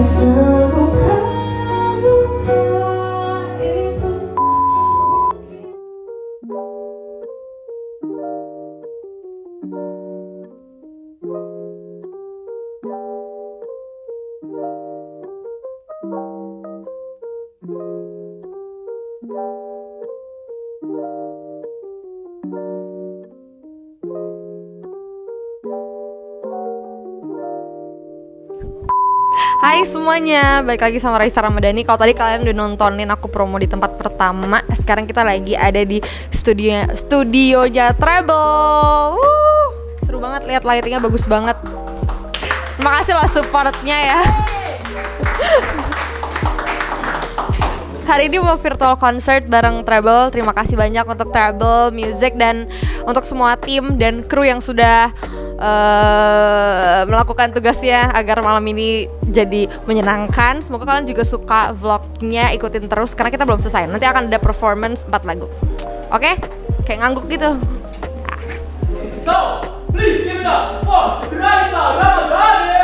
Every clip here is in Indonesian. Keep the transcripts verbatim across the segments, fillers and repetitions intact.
sembuhkan luka itu. Hai semuanya, balik lagi sama Raisa Ramadhani. Kalau tadi kalian udah nontonin aku promo di tempat pertama, sekarang kita lagi ada di studio studionya Treble. Wuh, seru banget, lihat lightingnya bagus banget. Terima kasih lah supportnya ya. Hari ini mau virtual concert bareng Treble. Terima kasih banyak untuk Treble Music dan untuk semua tim dan kru yang sudah uh, melakukan tugasnya agar malam ini jadi menyenangkan. Semoga kalian juga suka vlognya, ikutin terus karena kita belum selesai. Nanti akan ada performance empat lagu. Oke? Kayak ngangguk gitu. So, please give it up for Raisa Ramadhani.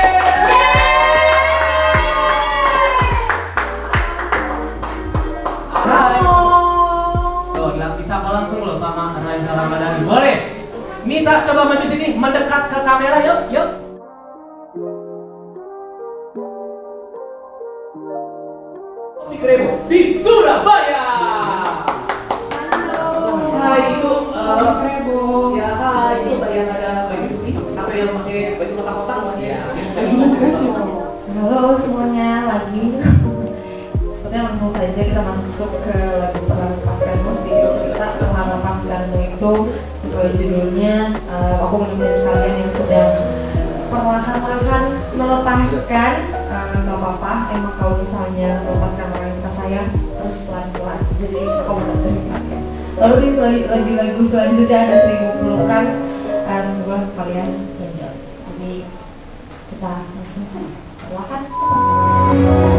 Tuh, bisa apa langsung lo sama Raisa Ramadhani. Boleh? Mita coba maju sini, mendekat ke kamera yuk, yuk. Krebo di Surabaya. Halo. Hai, itu uh, Krebo. Ya, hai, itu yang ada baju putih. Apa yang pakai baju kotak-kotak? Ya. Halo semuanya lagi. Sepertinya langsung saja kita masuk ke lagu Perang Lepaskanmu, sedikit cerita Perang Lepaskanmu itu sesuai judulnya. Uh, aku menemani kalian yang sedang perlahan-lahan melepaskan. Uh, gak apa-apa, emang kalau misalnya melepaskan orang yang kita sayang terus pelan-pelan, jadi komentar dari kalian. Lalu di, di lagu selanjutnya ada Seribu Pelukan. Uh, semoga kalian enjoy. Jadi kita langsung saja perlahan lepaskan.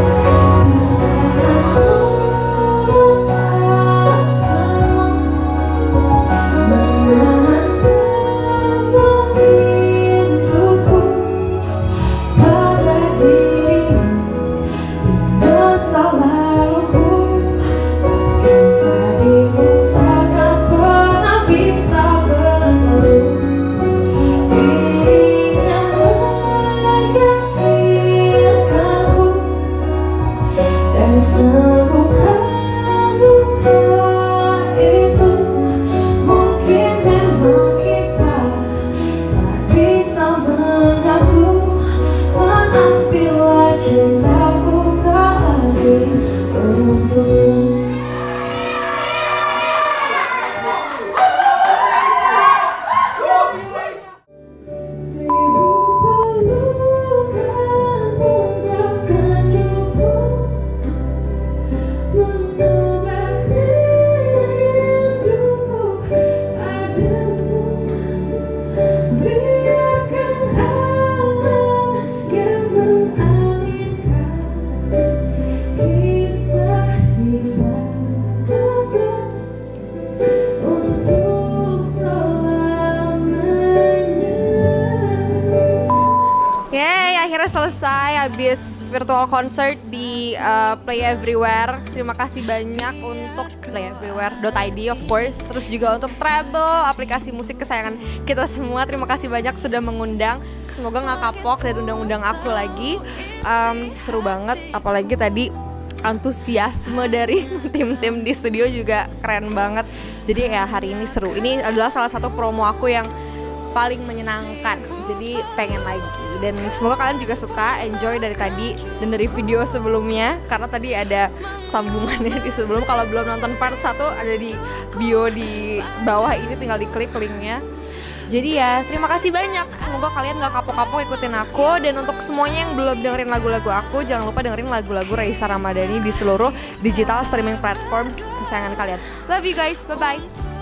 Selesai habis virtual concert di uh, Play Everywhere. Terima kasih banyak untuk play everywhere dot i d of course. Terus juga untuk Treble, aplikasi musik kesayangan kita semua. Terima kasih banyak sudah mengundang. Semoga nggak kapok dan undang-undang aku lagi. um, Seru banget, apalagi tadi antusiasme dari tim-tim di studio juga keren banget. Jadi ya hari ini seru. Ini adalah salah satu promo aku yang paling menyenangkan. Jadi pengen lagi. Dan semoga kalian juga suka, enjoy dari tadi dan dari video sebelumnya. Karena tadi ada sambungannya di sebelum. Kalau belum nonton part satu ada di bio di bawah ini, tinggal diklik linknya. Jadi ya terima kasih banyak. Semoga kalian gak kapok-kapok ikutin aku. Dan untuk semuanya yang belum dengerin lagu-lagu aku, jangan lupa dengerin lagu-lagu Raisa Ramadhani di seluruh digital streaming platform kesayangan kalian. Love you guys, bye-bye.